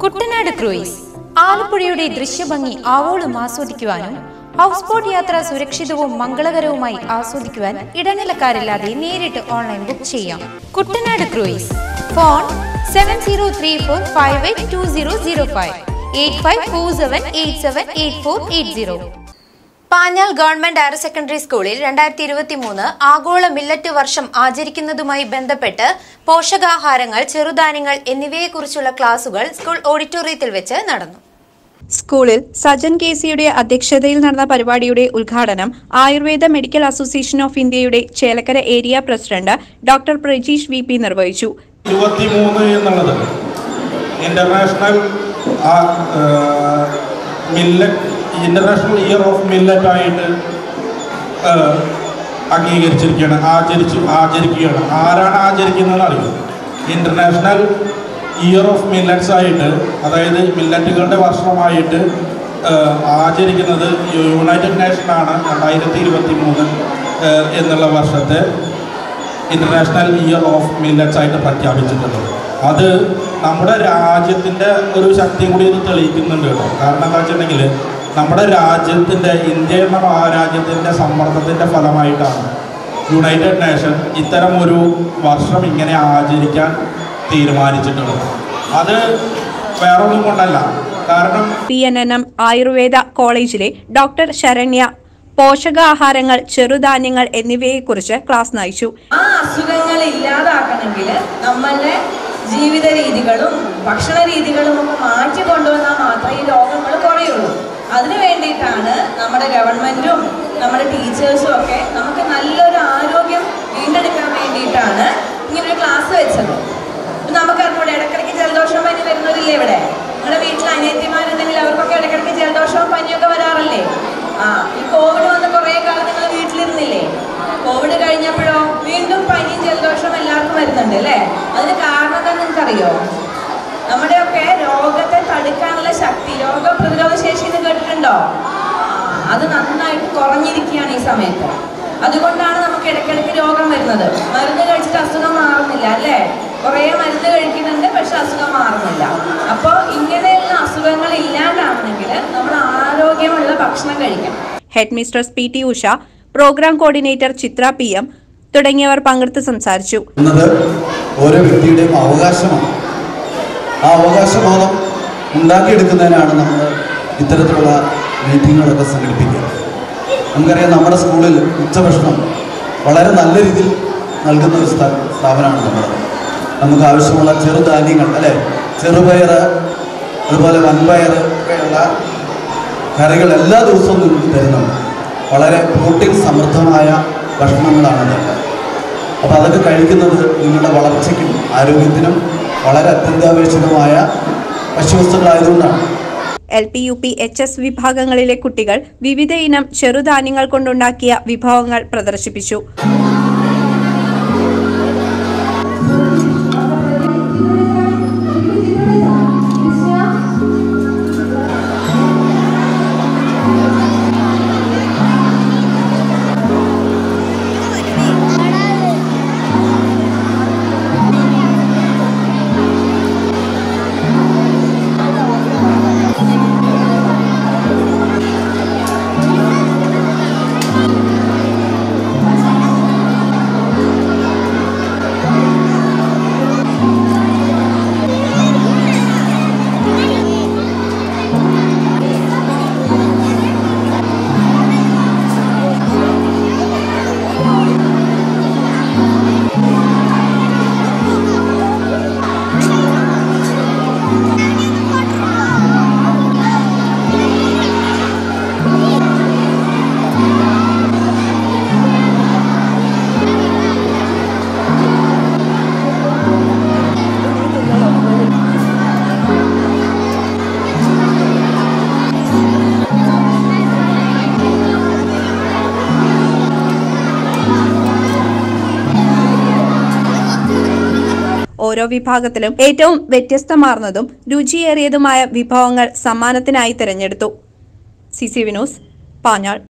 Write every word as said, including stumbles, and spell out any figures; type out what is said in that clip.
Kuttanad cruise ആലപ്പുഴയുടെ ദൃശ്യഭംഗി ആവോളം ആസ്വദിക്കുവാനും house boat യാത്ര സുരക്ഷിതവും മംഗളകരവുമായി ആസ്വദിക്കുവാൻ ഇടനിലക്കാരില്ലാതെ നേരിട്ട് ഓൺലൈൻ ബുക്ക് ചെയ്യാം. Kuttanad cruise. Phone seven zero three four five eight two zero zero five eight five four seven eight seven eight four eight zero. Panjal government higher secondary സ്കൂളിൽ രണ്ടായിരത്തി ഇരുപത്തി മൂന്ന് ആഗോള മില്ലറ്റ് വർഷം ആചരിക്കുന്നതുമായി ബന്ധപ്പെട്ട് പോഷകാഹാരങ്ങൾ, ചെറുധാന്യങ്ങൾ എന്നിവയെക്കുറിച്ചുള്ള ക്ലാസുകൾ സ്കൂൾ ഓഡിറ്റോറിയത്തിൽ വെച്ച് നടന്നു. സ്കൂളിൽ സജൻ കെ സിയുടെ അധ്യക്ഷതയിൽ നടന്ന പരിപാടിയുടെ ഉദ്ഘാടനം ആയുർവേദ മെഡിക്കൽ അസോസിയേഷൻ ഓഫ് ഇന്ത്യയുടെ Chelakkara area president doctor Prajeesh V P നിർവഹിച്ചു. ഇരുപത്തിമൂന്ന് എന്നുള്ളത് international millet international year of millet ആയിട്ട് അംഗീകരിച്ചിരിക്കുകയാണ്, ആചരിച്ചു ആചരിക്കുകയാണ്. ആരാണ് ആചരിക്കുന്നതെന്ന് അറിയും. ഇന്റർനാഷണൽ ഇയർ ഓഫ് മില്ലറ്റ്സ് ആയിട്ട്, അതായത് മില്ലറ്റുകളുടെ വർഷമായിട്ട് ആചരിക്കുന്നത് യുണൈറ്റഡ് നേഷനാണ്. രണ്ടായിരത്തി ഇരുപത്തി മൂന്ന് എന്നുള്ള വർഷത്തെ ഇന്റർനാഷണൽ ഇയർ ഓഫ് മില്ലറ്റ്സ് ആയിട്ട് പ്രഖ്യാപിച്ചിട്ടുള്ളത്. അത് നമ്മുടെ രാജ്യത്തിൻ്റെ ഒരു ശക്തി കൂടി ഇത് തെളിയിക്കുന്നുണ്ട് കേട്ടോ. കാരണം എന്താ വെച്ചിട്ടുണ്ടെങ്കിൽ നമ്മുടെ രാജ്യത്തിൻ്റെ, ഇന്ത്യ എന്ന മഹാരാജ്യത്തിൻ്റെ സമ്മർദ്ദത്തിൻ്റെ ഫലമായിട്ടാണ് യുണൈറ്റഡ് നേഷൻ ഇത്തരം ഒരു വർഷം ഇങ്ങനെ ആചരിക്കാൻ തീരുമാനിച്ചിട്ടുള്ളത്. അത് വേറൊന്നും കൊണ്ടല്ല. കാരണം P N N M Ayurveda കോളേജിലെ ഡോക്ടർ ശരണ്യ പോഷകാഹാരങ്ങൾ, ചെറുധാന്യങ്ങൾ എന്നിവയെക്കുറിച്ച് ക്ലാസ് നയിച്ചു. ആ അസുഖങ്ങൾ ഇല്ലാതാക്കണമെങ്കിൽ നമ്മളുടെ ജീവിത രീതികളും ഭക്ഷണ രീതികളും ഒക്കെ മാറ്റി കൊണ്ടുവന്നാൽ മാത്രമേ ഈ രോഗങ്ങൾ കുറയുള്ളൂ. അതിനു വേണ്ടിയിട്ടാണ് നമ്മുടെ ഗവൺമെൻറ്റും നമ്മുടെ ടീച്ചേഴ്സും ഒക്കെ നമുക്ക് നല്ലൊരു ആരോഗ്യം വീണ്ടെടുക്കാൻ വേണ്ടിയിട്ടാണ് ഇങ്ങനൊരു ക്ലാസ് വെച്ചത്. നമുക്കറിഞ്ഞൂടെ ഇടയ്ക്കിടയ്ക്ക് ജലദോഷം പനി വരുന്നവരില്ലേ ഇവിടെ? നിങ്ങളുടെ വീട്ടിൽ അനിയത്തിമാരുണ്ടെങ്കിൽ അവർക്കൊക്കെ ഇടയ്ക്കിടയ്ക്ക് ജലദോഷവും പനിയൊക്കെ വരാറില്ലേ? ആ ഈ കോവിഡ് വന്ന് കുറേ കാലം നിങ്ങൾ വീട്ടിലിരുന്നില്ലേ? കോവിഡ് കഴിഞ്ഞപ്പോഴോ വീണ്ടും പനിയും ജലദോഷവും എല്ലാവർക്കും വരുന്നുണ്ട് അല്ലേ? അതിന് കാരണം എന്താ നിങ്ങൾക്കറിയോ? നമ്മുടെയൊക്കെ രോഗത്തെ തടുക്കാനുള്ള ശക്തി, രോഗപ്രതിരോധ ശേഷി എന്ന് കേട്ടിട്ടുണ്ടോ? അത് നന്നായിട്ട് കുറഞ്ഞിരിക്കുകയാണ് ഈ സമയത്ത്. അതുകൊണ്ടാണ് നമുക്ക് ഇടയ്ക്കിടയ്ക്ക് രോഗം വരുന്നത്. മരുന്ന് കഴിച്ചിട്ട് അസുഖം മാറുന്നില്ല അല്ലേ? കുറേ മരുന്ന് കഴിക്കുന്നുണ്ട്, പക്ഷെ അസുഖം മാറുന്നില്ല. അപ്പോൾ ഇങ്ങനെയുള്ള അസുഖങ്ങൾ ഇല്ലാണ്ടാവണമെങ്കിൽ നമ്മൾ ആരോഗ്യമുള്ള ഭക്ഷണം കഴിക്കണം. Headmistress P T Usha, programme coordinator Chitra P M തുടങ്ങിയവർ പങ്കെടുത്ത് സംസാരിച്ചു. ഓരോ വ്യക്തിയുടെയും അവകാശമാണ്. ആ അവകാശബോധം ഉണ്ടാക്കിയെടുക്കുന്നതിനാണ് നമ്മൾ ഇത്തരത്തിലുള്ള മീറ്റിങ്ങുകളൊക്കെ സംഘടിപ്പിക്കുക. നമുക്കറിയാം, നമ്മുടെ സ്കൂളിൽ ഉച്ചഭക്ഷണം വളരെ നല്ല രീതിയിൽ നൽകുന്ന ഒരു സ്ഥാപനമാണ് നമ്മുടെ. നമുക്ക് ആവശ്യമുള്ള ചെറുധാന്യങ്ങൾ അല്ലേ, ചെറുപയർ, അതുപോലെ വൻപയർ ഒക്കെയുള്ള കറികൾ എല്ലാ ദിവസവും നിങ്ങൾക്ക് തരുന്നുണ്ട്. വളരെ പ്രോട്ടീൻ സമൃദ്ധമായ ഭക്ഷണങ്ങളാണ് ഇതൊക്കെ. അപ്പോൾ അതൊക്കെ കഴിക്കുന്നത് നിങ്ങളുടെ വളർച്ചയ്ക്കും ആരോഗ്യത്തിനും വളരെ അത്യന്താപേക്ഷിതമായ ഭക്ഷ്യവസ്തുക്കളായതുകൊണ്ടാണ്. L P U P H S വിഭാഗങ്ങളിലെ കുട്ടികൾ വിവിധ ഇനം ചെറുധാന്യങ്ങൾ കൊണ്ടുണ്ടാക്കിയ വിഭവങ്ങൾ പ്രദർശിപ്പിച്ചു. ഓരോ വിഭാഗത്തിലും ഏറ്റവും വ്യത്യസ്തമാർന്നതും രുചിയേറിയതുമായ വിഭവങ്ങൾ സമ്മാനത്തിനായി തിരഞ്ഞെടുത്തു. C C V news, Panjal.